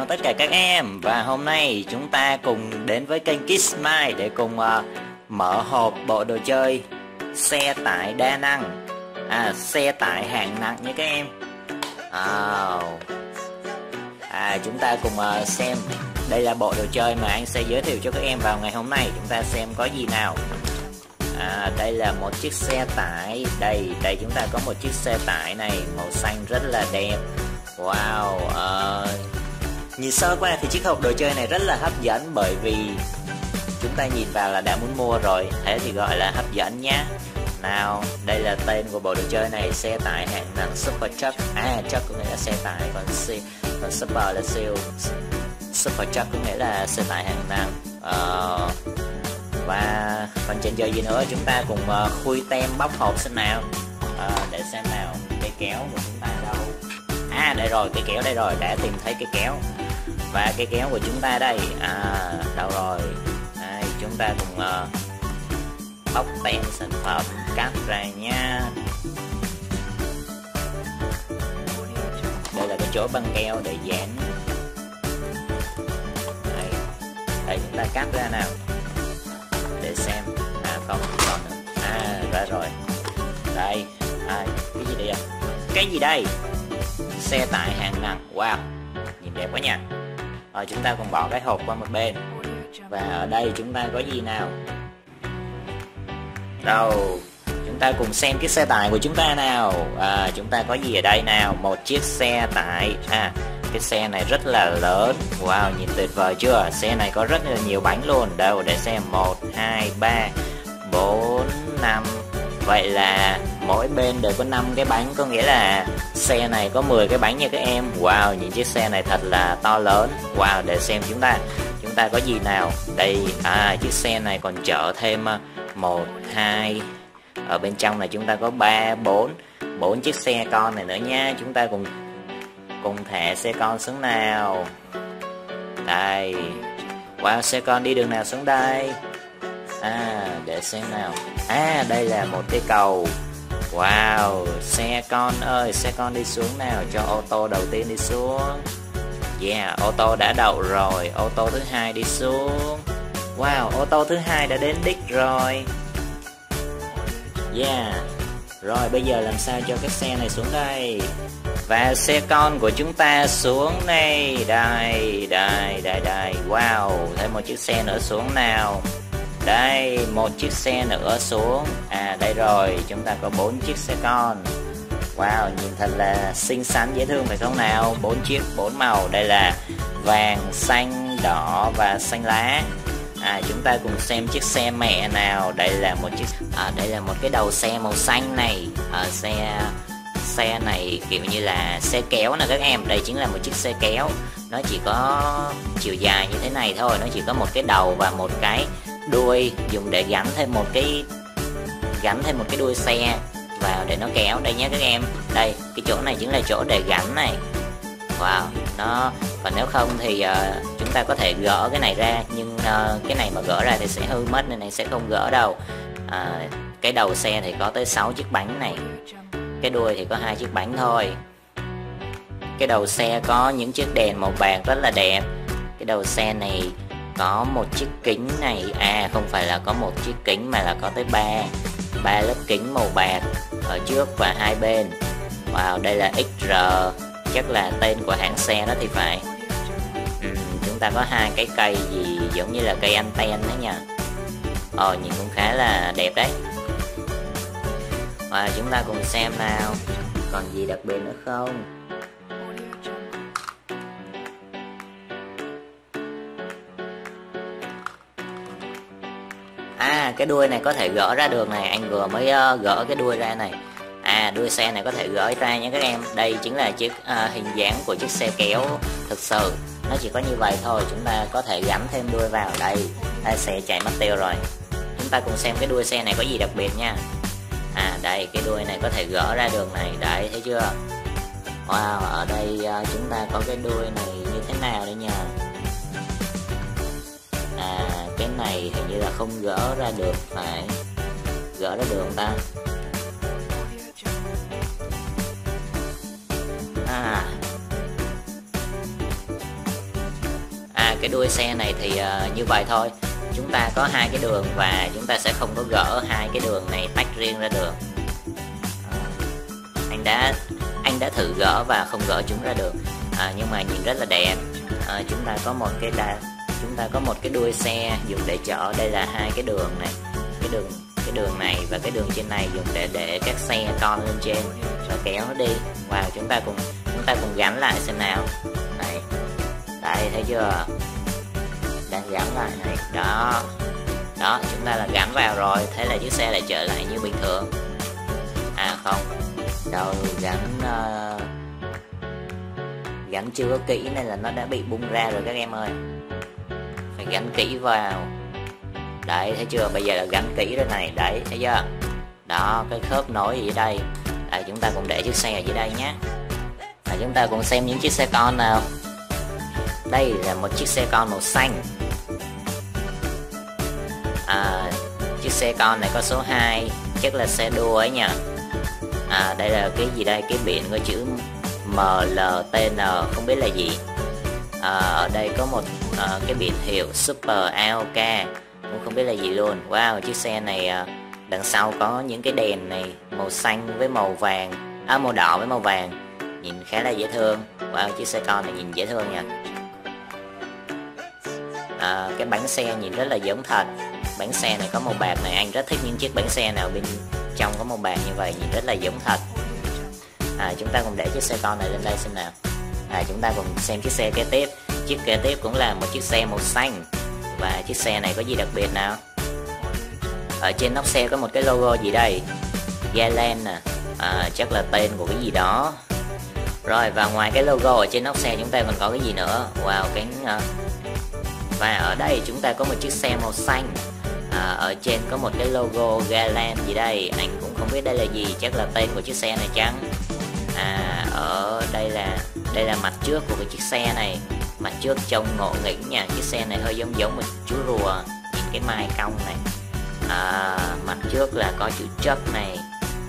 chào tất cả các em. Và hôm nay chúng ta cùng đến với kênh KidsMine để cùng mở hộp bộ đồ chơi xe tải đa năng, xe tải hạng nặng nha các em. Chúng ta cùng xem. Đây là bộ đồ chơi mà anh sẽ giới thiệu cho các em vào ngày hôm nay. Chúng ta xem có gì nào. Đây là một chiếc xe tải. Đây chúng ta có một chiếc xe tải này màu xanh rất là đẹp. Wow, nhìn sơ qua thì chiếc hộp đồ chơi này rất là hấp dẫn, bởi vì chúng ta nhìn vào là đã muốn mua rồi. Thế thì gọi là hấp dẫn nhá. Nào, đây là tên của bộ đồ chơi này, xe tải hạng nặng Super Truck. Truck có nghĩa là xe tải, còn Super là siêu. Super Truck có nghĩa là xe tải hạng nặng. Và còn chần chờ gì nữa, chúng ta cùng khui tem bóc hộp xem nào. Để xem nào, cây kéo của chúng ta đâu. Đây rồi, cây kéo đây rồi, đã tìm thấy cây kéo. Và cây kéo của chúng ta đây, đâu rồi. Đây, chúng ta cùng bóc tem sản phẩm, cắt ra nha. Đây là cái chỗ băng keo để dán. Đây chúng ta cắt ra nào để xem. Không còn nữa. Ra rồi. Đây, cái gì đây? Cái gì đây? Xe tải hạng nặng. Wow, nhìn đẹp quá nha. Rồi chúng ta cùng bỏ cái hộp qua một bên. Và ở đây chúng ta có gì nào? Đâu, chúng ta cùng xem cái xe tải của chúng ta nào. Chúng ta có gì ở đây nào? Một chiếc xe tải. Cái xe này rất là lớn. Wow, nhìn tuyệt vời chưa? Xe này có rất là nhiều bánh luôn. Đâu, để xem. 1, 2, 3, 4, 5. Vậy là mỗi bên đều có 5 cái bánh, có nghĩa là xe này có 10 cái bánh nha các em. Wow, nhìn chiếc xe này thật là to lớn. Wow, để xem chúng ta có gì nào. Đây, chiếc xe này còn chở thêm 1, 2. Ở bên trong này chúng ta có 3, 4 chiếc xe con này nữa nha. Chúng ta cùng thả xe con xuống nào. Đây. Wow, xe con đi đường nào xuống đây? Để xem nào. Đây là một cái cầu. Wow, xe con ơi, xe con đi xuống nào, cho ô tô đầu tiên đi xuống. Yeah, ô tô đã đậu rồi. Ô tô thứ hai đi xuống. Wow, ô tô thứ hai đã đến đích rồi. Yeah. Rồi bây giờ làm sao cho cái xe này xuống đây. Và xe con của chúng ta xuống đây. Đây. Wow, thêm một chiếc xe nữa xuống nào. Đây, một chiếc xe nữa xuống. Đây rồi, chúng ta có 4 chiếc xe con. Wow, nhìn thật là xinh xắn dễ thương phải không nào? 4 chiếc, 4 màu. Đây là vàng, xanh, đỏ và xanh lá. Chúng ta cùng xem chiếc xe mẹ nào. Đây là một cái đầu xe màu xanh này. Xe này kiểu như là xe kéo nè các em. Đây chính là một chiếc xe kéo. Nó chỉ có chiều dài như thế này thôi. Nó chỉ có một cái đầu và một cái đuôi, dùng để gắn thêm một cái đuôi xe vào để nó kéo. Đây nhé các em. Đây, cái chỗ này chính là chỗ để gắn này. Wow, còn nếu không thì chúng ta có thể gỡ cái này ra, nhưng cái này mà gỡ ra thì sẽ hư mất nên này sẽ không gỡ đâu. Cái đầu xe thì có tới 6 chiếc bánh này. Cái đuôi thì có 2 chiếc bánh thôi. Cái đầu xe có những chiếc đèn màu bạc rất là đẹp. Cái đầu xe này có một chiếc kính này. Không phải là có một chiếc kính mà là có tới 3 lớp kính màu bạc ở trước và hai bên. Wow, đây là XR, chắc là tên của hãng xe đó thì phải. Chúng ta có 2 cái cây gì giống như là cây anten đó nha. Nhìn cũng khá là đẹp đấy. Và chúng ta cùng xem nào, còn gì đặc biệt nữa không? Cái đuôi này có thể gỡ ra được này. Anh vừa mới gỡ cái đuôi ra này. Đuôi xe này có thể gỡ ra nha các em. Đây chính là chiếc hình dáng của chiếc xe kéo thực sự. Nó chỉ có như vậy thôi. Chúng ta có thể gắn thêm đuôi vào. Đây, xe chạy mất tiêu rồi. Chúng ta cùng xem cái đuôi xe này có gì đặc biệt nha. Đây, cái đuôi này có thể gỡ ra được này. Đấy, thấy chưa? Wow, ở đây chúng ta có cái đuôi này như thế nào đây nha. Cái này hình như là không gỡ ra được. Phải gỡ ra được không ta? cái đuôi xe này thì như vậy thôi. Chúng ta có hai cái đường và chúng ta sẽ không có gỡ hai cái đường này tách riêng ra được. Anh đã thử gỡ và không gỡ chúng ra được, nhưng mà nhìn rất là đẹp. Chúng ta có một cái đuôi xe dùng để chở. Đây là hai cái đường này, cái đường này và cái đường trên này dùng để các xe con lên trên và kéo nó đi. Và chúng ta cùng gắn lại xem nào. Này, đây thấy chưa? Đang gắn lại này, đó, chúng ta là gắn vào rồi, thế là chiếc xe lại trở lại như bình thường. Không, đâu, gắn chưa có kỹ nên là nó đã bị bung ra rồi các em ơi. Phải gắn kỹ vào. Đấy, thấy chưa? Bây giờ là gắn kỹ rồi này, đấy, thấy chưa? Đó, cái khớp nối gì ở đây. Đấy, chúng ta cùng để chiếc xe ở dưới đây nhé. Chúng ta cùng xem những chiếc xe con nào. Đây là một chiếc xe con màu xanh. Chiếc xe con này có số 2, chắc là xe đua ấy nhỉ. Đây là cái gì đây? Cái biển có chữ MLTN, không biết là gì. Ở đây có một cái biển hiệu Super AOK, cũng không biết là gì luôn. Wow, chiếc xe này đằng sau có những cái đèn này màu xanh với màu vàng, màu đỏ với màu vàng, nhìn khá là dễ thương. Wow, chiếc xe con này nhìn dễ thương nha. Cái bánh xe nhìn rất là giống thật. Bánh xe này có màu bạc này, anh rất thích những chiếc bánh xe nào bên trong có màu bạc như vậy, nhìn rất là giống thật. Chúng ta cùng để chiếc xe con này lên đây xem nào. Chúng ta cùng xem chiếc xe kế tiếp. Chiếc kế tiếp cũng là một chiếc xe màu xanh. Và chiếc xe này có gì đặc biệt nào? Ở trên nóc xe có một cái logo gì đây? Galant nè, chắc là tên của cái gì đó. Rồi, và ngoài cái logo ở trên nóc xe chúng ta còn có cái gì nữa? Wow, và ở đây chúng ta có một chiếc xe màu xanh. Ở trên có một cái logo Galant gì đây, anh cũng không biết đây là gì, chắc là tên của chiếc xe này chăng. Ở đây là mặt trước của cái chiếc xe này. Mặt trước trông ngộ nghĩnh nha, chiếc xe này hơi giống một chú rùa, nhìn cái mai cong này. Mặt trước là có chữ truck này.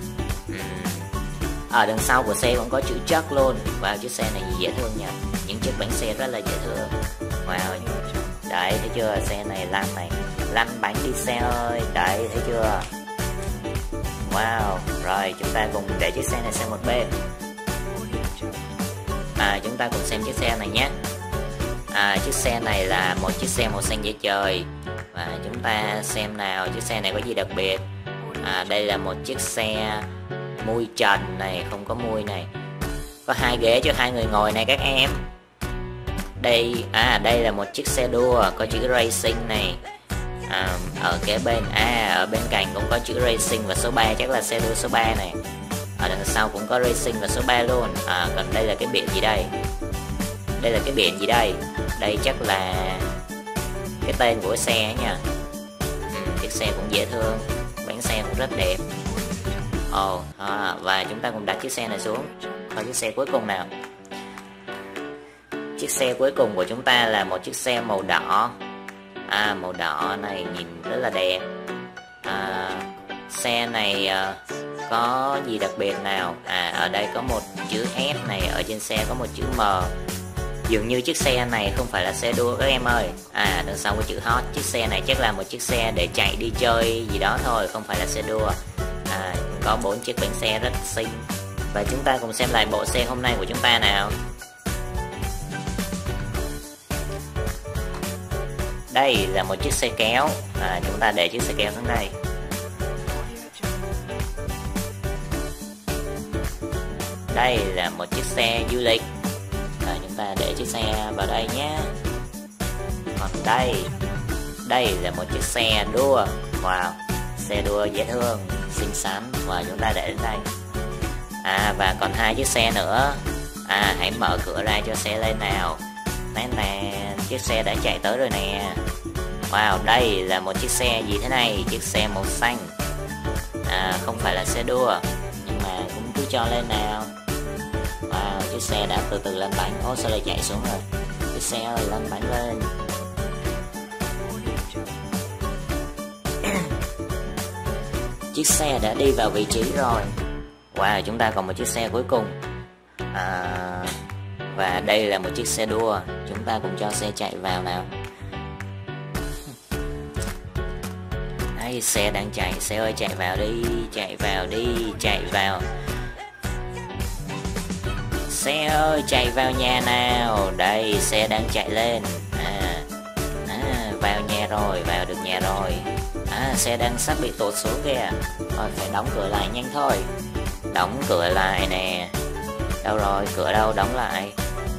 Ở đằng sau của xe cũng có chữ truck luôn. Wow, chiếc xe này dễ thương nha, những chiếc bánh xe rất là dễ thương. Wow, đấy, thấy chưa? Xe này lăn bánh đi xe ơi. Đấy, thấy chưa? Wow, rồi chúng ta cùng để chiếc xe này sang một bên. Chúng ta cùng xem chiếc xe này nhé. Chiếc xe này là một chiếc xe màu xanh da trời. Và chúng ta xem nào, chiếc xe này có gì đặc biệt. Đây là một chiếc xe mui trần này, không có mui này. Có hai ghế cho hai người ngồi này các em. Đây là một chiếc xe đua có chữ Racing này. Ở kế bên, ở bên cạnh cũng có chữ Racing và số 3, chắc là xe đua số 3 này. Ở đằng sau cũng có Racing và số 3 luôn. Còn đây là cái biển gì đây? Đây chắc là cái tên của xe nha. Chiếc xe cũng dễ thương, bánh xe cũng rất đẹp. Và chúng ta cùng đặt chiếc xe này xuống. Và chiếc xe cuối cùng nào. Chiếc xe cuối cùng của chúng ta là một chiếc xe màu đỏ. Màu đỏ này nhìn rất là đẹp. Xe này có gì đặc biệt nào? Ở đây có một chữ S này, ở trên xe có một chữ M. Dường như chiếc xe này không phải là xe đua các em ơi. Đằng sau có chữ hot. Chiếc xe này chắc là một chiếc xe để chạy đi chơi gì đó thôi, không phải là xe đua. Có 4 chiếc bánh xe rất xinh. Và chúng ta cùng xem lại bộ xe hôm nay của chúng ta nào. Đây là một chiếc xe kéo. Chúng ta để chiếc xe kéo xuống đây. Đây là một chiếc xe du lịch. Chúng ta để chiếc xe vào đây nhé. Còn đây là một chiếc xe đua. Wow, xe đua dễ thương, xinh xắn. Và chúng ta để đến đây. Và còn hai chiếc xe nữa. Hãy mở cửa ra cho xe lên nào. Chiếc xe đã chạy tới rồi nè. Wow, đây là một chiếc xe gì thế này? Chiếc xe màu xanh. Không phải là xe đua, nhưng mà cũng cứ cho lên nào. Wow, chiếc xe đã từ từ lên bánh. Sao lại chạy xuống rồi? Chiếc xe ơi, lên bánh lên. Chiếc xe đã đi vào vị trí rồi. Wow, chúng ta còn một chiếc xe cuối cùng. Và đây là một chiếc xe đua. Chúng ta cùng cho xe chạy vào nào. Đấy, xe đang chạy. Xe ơi chạy vào đi. Chạy vào đi. Chạy vào. Xe ơi chạy vào nhà nào. Đây xe đang chạy lên. Vào nhà rồi. Vào được nhà rồi. Xe đang sắp bị tụt xuống kìa. Thôi phải đóng cửa lại nhanh thôi. Đóng cửa lại nè. Đâu rồi, cửa đâu, đóng lại.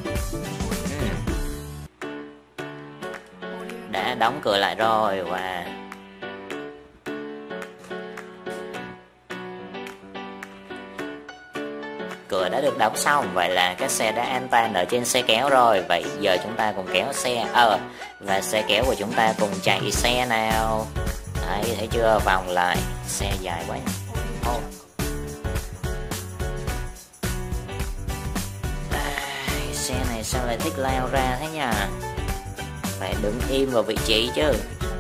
Đã đóng cửa lại rồi. Wow. Cửa đã được đóng xong. Vậy là các xe đã an toàn ở trên xe kéo rồi. Vậy giờ chúng ta cùng kéo xe. Và xe kéo của chúng ta cùng chạy xe nào. Đấy, thấy chưa, vòng lại. Xe dài quá. Xe này sao lại thích lao ra thế nhỉ? Phải đứng im vào vị trí chứ.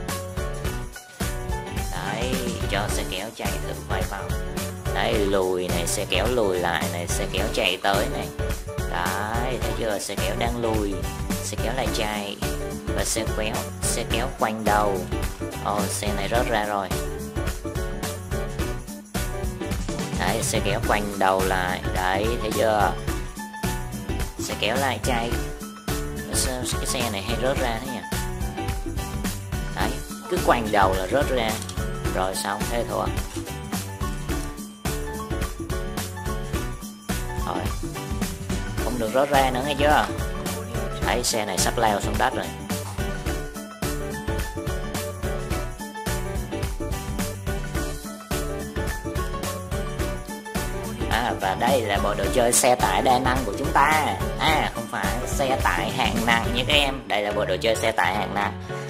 Đấy, cho xe kéo chạy thử vài vòng. Đấy, lùi này, xe kéo lùi lại này, xe kéo chạy tới này. Đấy, thấy chưa, xe kéo đang lùi, xe kéo lại chạy. Và xe kéo quanh đầu. Xe này rớt ra rồi. Đấy, xe kéo quanh đầu lại. Đấy, thấy chưa, xe kéo lại chạy. Sao cái xe này hay rớt ra thế nhỉ? Đấy, cứ quanh đầu là rớt ra. Rồi xong, thế thua. Thôi, không được rớt ra nữa nghe chưa? Đấy, xe này sắp leo xuống đất rồi. Và đây là bộ đồ chơi xe tải đa năng của chúng ta. Không phải xe tải hạng nặng như các em. Đây là bộ đồ chơi xe tải hạng nặng.